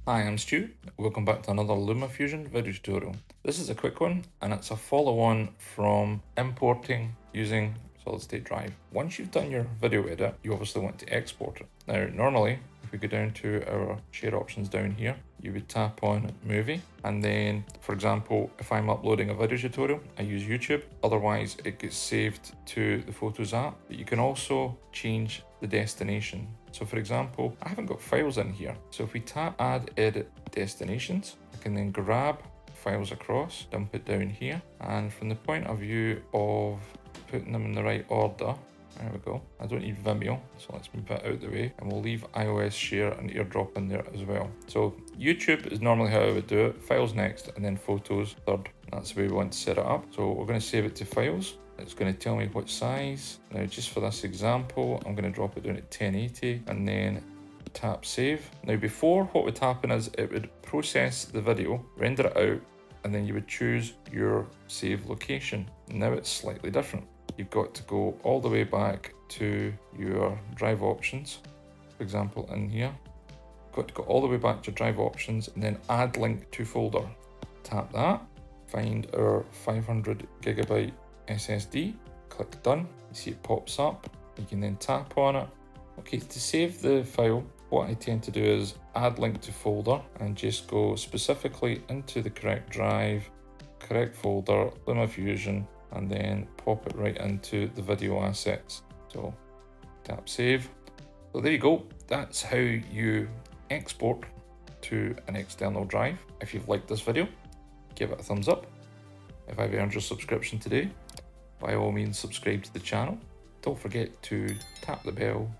Hi, I'm Stu. Welcome back to another LumaFusion video tutorial. This is a quick one and it's a follow-on from importing using solid state drive. Once you've done your video edit, you obviously want to export it. Now, normally, if we go down to our share options down here, you would tap on movie, and then, for example, if I'm uploading a video tutorial, I use YouTube. Otherwise, it gets saved to the Photos app. But you can also change the destination. So for example, I haven't got files in here. So if we tap add edit destinations, I can then grab files across, dump it down here. And from the point of view of putting them in the right order, there we go. I don't need Vimeo, so let's move that out of the way. And we'll leave iOS share and airdrop in there as well. So YouTube is normally how I would do it. Files next, and then photos third. That's the way we want to set it up. So we're going to save it to files. It's going to tell me what size. Now, just for this example, I'm going to drop it down at 1080 and then tap save. Now, before, what would happen is it would process the video, render it out, and then you would choose your save location. Now it's slightly different. You've got to go all the way back to your drive options. For example, in here, got to go all the way back to drive options and then add link to folder. Tap that, find our 500 gigabyte SSD, click done. You see it pops up. You can then tap on it. Okay, to save the file, what I tend to do is add link to folder and just go specifically into the correct drive, correct folder, LumaFusion, and then pop it right into the video assets. So tap save. So there you go. That's how you export to an external drive. If you've liked this video, give it a thumbs up. If I've earned your subscription today, by all means subscribe to the channel. Don't forget to tap the bell,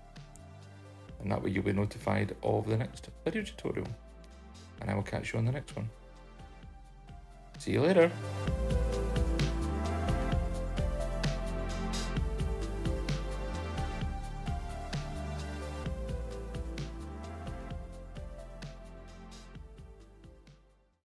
and that way you'll be notified of the next video tutorial. And I will catch you on the next one. See you later.